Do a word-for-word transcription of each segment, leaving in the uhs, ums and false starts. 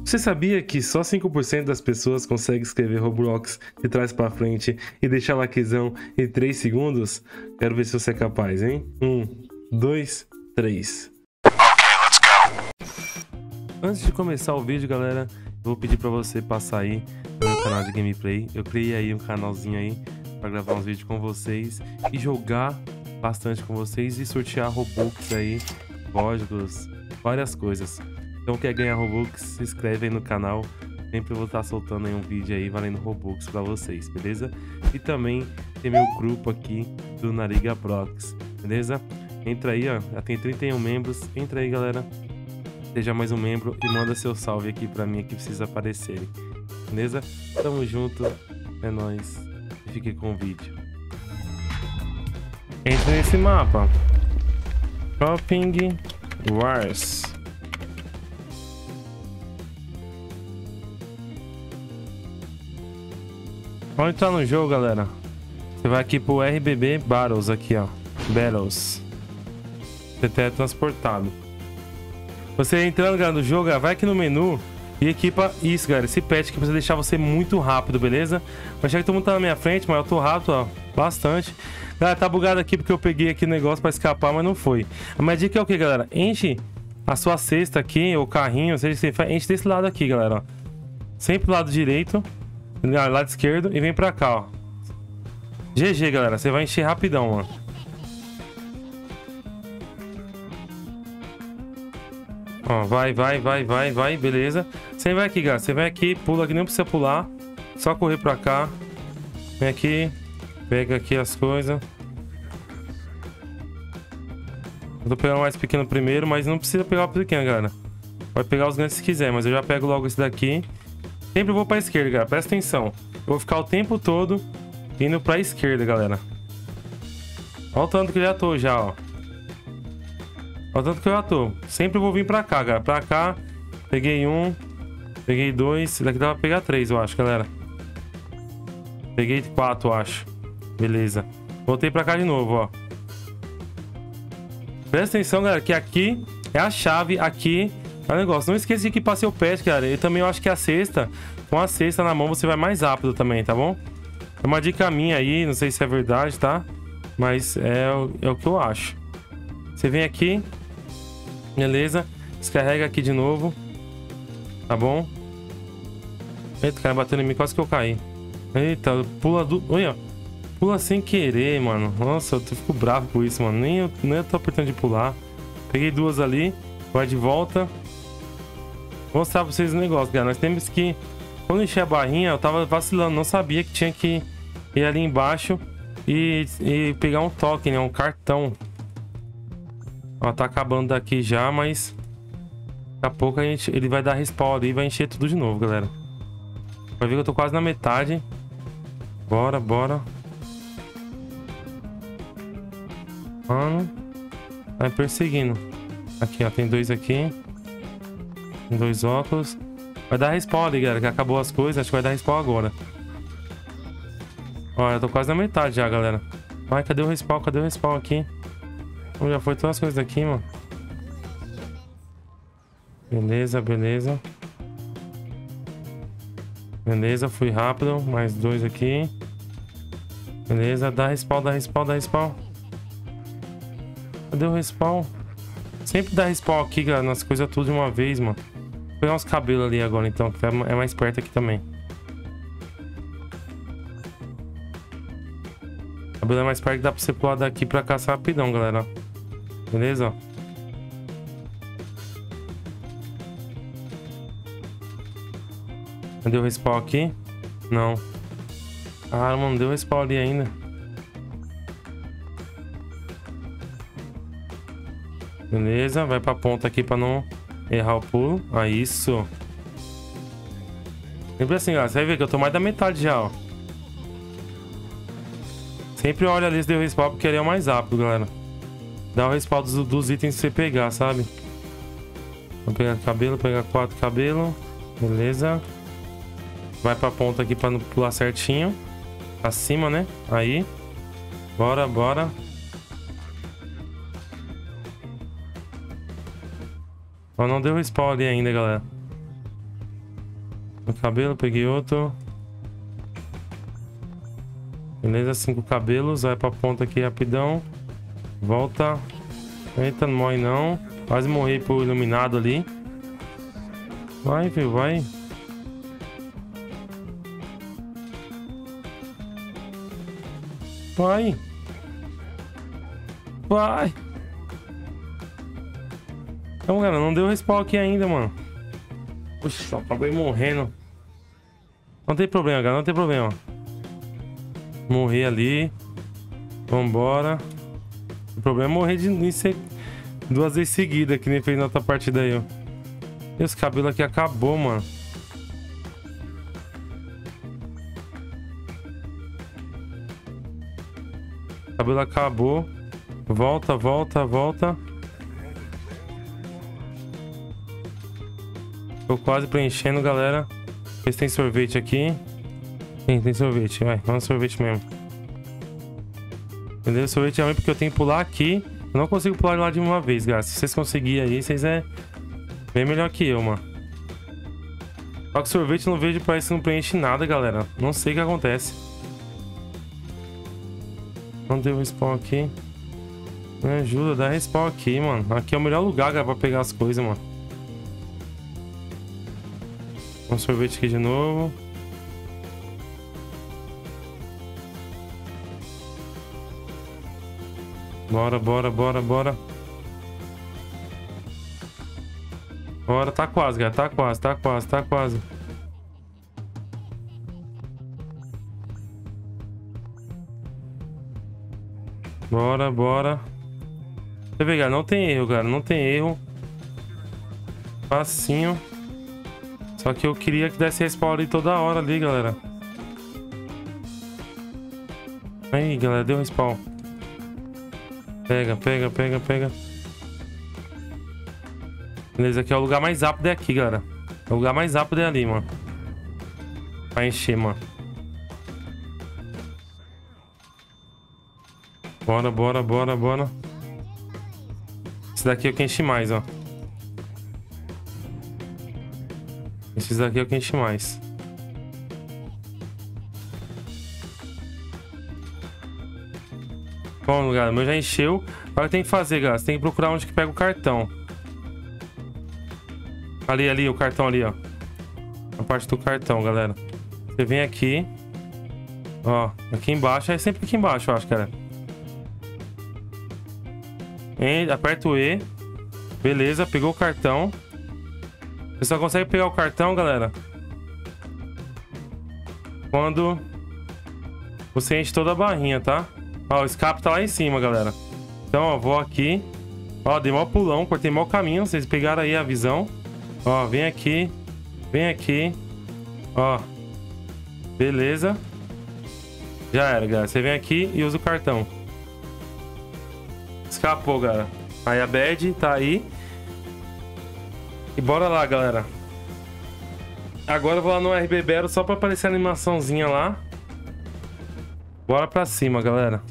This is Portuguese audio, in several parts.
Você sabia que só cinco por cento das pessoas conseguem escrever Roblox de trás pra frente e deixar laquezão em três segundos? Quero ver se você é capaz, hein? um, dois, três. Antes de começar o vídeo, galera, eu vou pedir pra você passar aí no meu canal de gameplay. Eu criei aí um canalzinho aí pra gravar uns vídeos com vocês e jogar bastante com vocês e sortear Robux aí, códigos, várias coisas. Então quer ganhar Robux, se inscreve aí no canal. Sempre vou estar soltando aí um vídeo aí valendo Robux pra vocês, beleza? E também tem meu grupo aqui do Nariga Brox, beleza? Entra aí, ó, já tem trinta e um membros. Entra aí, galera. Seja mais um membro e manda seu salve aqui pra mim que precisa aparecer, beleza? Tamo junto, é nóis. E fique com o vídeo. Entra nesse mapa. Shopping Wars. Vamos entrar no jogo, galera. Você vai aqui pro R B B Battles aqui, ó. Battles. Você é teletransportado. Você entrando, galera, no jogo, vai aqui no menu e equipa isso, galera. Esse pet que precisa deixar você muito rápido, beleza? Eu achei que todo mundo tá na minha frente, mas eu tô rápido, ó. Bastante. Galera, tá bugado aqui porque eu peguei aqui o negócio pra escapar, mas não foi. A minha dica é o que, galera? Enche a sua cesta aqui, ou carrinho, ou seja, você enche desse lado aqui, galera, ó. Sempre do lado direito. Lado esquerdo e vem pra cá, ó. G G, galera. Você vai encher rapidão, mano. Ó, vai, vai, vai, vai, vai. Beleza. Você vai aqui, galera. Você vem aqui, pula aqui, nem precisa pular. Só correr pra cá. Vem aqui. Pega aqui as coisas. Eu tô pegando o mais pequeno primeiro, mas não precisa pegar o pequeno, galera. Pode pegar os grandes se quiser, mas eu já pego logo esse daqui. Sempre vou pra esquerda, galera. Presta atenção. Eu vou ficar o tempo todo indo pra esquerda, galera. Olha o tanto que eu já tô já, ó. Olha o tanto que eu já tô. Sempre vou vir pra cá, galera. Pra cá. Peguei um. Peguei dois. Esse daqui dá pra pegar três, eu acho, galera. Peguei quatro, eu acho. Beleza. Voltei pra cá de novo, ó. Presta atenção, galera, que aqui é a chave. Aqui é o negócio. Não esqueça de equipar seu pet, cara. Eu também eu acho que a cesta, com a cesta na mão, você vai mais rápido também, tá bom? É uma dica minha aí, não sei se é verdade, tá? Mas é, é o que eu acho. Você vem aqui. Beleza. Descarrega aqui de novo. Tá bom? Eita, o cara bateu em mim, quase que eu caí. Eita, pula do... Olha, pula sem querer, mano. Nossa, eu fico bravo com isso, mano. Nem eu, nem eu tô apertando de pular. Peguei duas ali. Vai de volta. Vou mostrar pra vocês o negócio, galera. Nós temos que... Quando encher a barrinha, eu tava vacilando. Não sabia que tinha que ir ali embaixo e, e pegar um token, né? Um cartão. Ó, tá acabando daqui já, mas... Daqui a pouco a gente, ele vai dar respawn ali e vai encher tudo de novo, galera. Vai ver que eu tô quase na metade. Bora, bora. Mano. Vai perseguindo. Aqui, ó. Tem dois aqui. Tem dois óculos. Vai dar respawn ali, galera, que acabou as coisas. Acho que vai dar respawn agora. Ó, eu tô quase na metade já, galera. Vai, cadê o respawn? Cadê o respawn aqui? Então, já foi todas as coisas aqui, mano. Beleza, beleza. Beleza, fui rápido. Mais dois aqui. Beleza, dá respawn, dá respawn, dá respawn. Cadê o respawn? Sempre dá respawn aqui, galera, nas coisas tudo de uma vez, mano. Vou pegar uns cabelos ali agora, então, que é mais perto aqui também. Cabelo é mais perto que dá pra você pular daqui pra cá rapidão, galera. Beleza? Cadê o respawn aqui? Não. Ah, mano, deu respawn ali ainda. Beleza, vai pra ponta aqui pra não errar o pulo. Ah, isso. Sempre assim, galera. Você vai ver que eu tô mais da metade já, ó. Sempre olha ali se deu respawn, porque ele é o mais rápido, galera. Dá o respawn dos, dos itens que você pegar, sabe? Vou pegar cabelo, pegar quatro cabelo. Beleza. Vai pra ponta aqui pra não pular certinho. Pra cima, né? Aí. Bora, bora. Ó, não deu respawn ali ainda, galera. No cabelo, peguei outro. Beleza, cinco cabelos. Vai pra ponta aqui rapidão. Volta. Eita, não morre não. Quase morri pro iluminado ali. Vai, filho, vai. Vai. Vai. Então, cara, não deu respawn aqui ainda, mano. Puxa, acabei morrendo. Não tem problema, cara, não tem problema. Morri ali. Vambora. O problema é morrer de ser duas vezes seguida, que nem fez na outra partida aí, ó. Esse cabelo aqui acabou, mano. O cabelo acabou. Volta, volta, volta. Tô quase preenchendo, galera. Ver se tem sorvete aqui. Tem, tem sorvete, vai. Vamos sorvete mesmo. Entendeu? Sorvete é ruim porque eu tenho que pular aqui. Eu não consigo pular lá de uma vez, galera. Se vocês conseguirem aí, vocês é bem melhor que eu, mano. Só que sorvete eu não vejo, parece que não preenche nada, galera. Não sei o que acontece. Não deu respawn aqui. Me ajuda, dá respawn aqui, mano. Aqui é o melhor lugar, galera, pra pegar as coisas, mano. Um sorvete aqui de novo. Bora, bora, bora, bora. Bora, tá quase, galera. Tá quase, tá quase, tá quase. Bora, bora. Você vê, galera, não tem erro, cara. Não tem erro. Facinho. Só que eu queria que desse respawn ali toda hora ali, galera. Aí, galera, deu respawn. Pega, pega, pega, pega. Beleza, aqui é o lugar mais rápido é aqui, galera. O lugar mais rápido é ali, mano. Pra encher, mano. Bora, bora, bora, bora. Esse daqui é o que enche mais, ó. Esse daqui é o que enche mais. Bom, galera, o meu já encheu. Agora tem que fazer, galera. Você tem que procurar onde que pega o cartão. Ali, ali, o cartão ali, ó. A parte do cartão, galera. Você vem aqui. Ó, aqui embaixo. É sempre aqui embaixo, eu acho, cara. E, aperta o E. Beleza, pegou o cartão. Você só consegue pegar o cartão, galera, quando você enche toda a barrinha, tá? Ó, o escape tá lá em cima, galera. Então, ó, vou aqui. Ó, dei mó pulão, cortei mó caminho. Vocês pegaram aí a visão. Ó, vem aqui. Vem aqui. Ó. Beleza. Já era, galera. Você vem aqui e usa o cartão. Escapou, galera. Aí a badge tá aí. E bora lá, galera. Agora eu vou lá no R B Battle só pra aparecer a animaçãozinha lá. Bora pra cima, galera.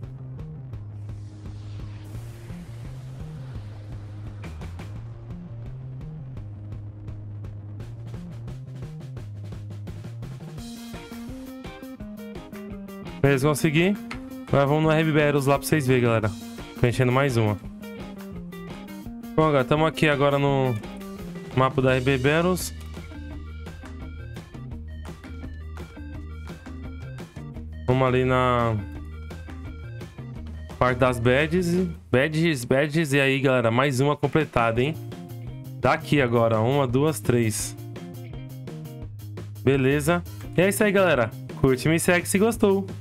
Beleza, consegui. Agora vamos no R B Battles lá pra vocês verem, galera. Preenchendo mais uma. Bom, galera, estamos aqui agora no mapa da R B Battles. Vamos ali na parte das badges. Badges, badges. E aí, galera, mais uma completada, hein? Daqui agora. Uma, duas, três. Beleza. E é isso aí, galera. Curte e me segue se gostou.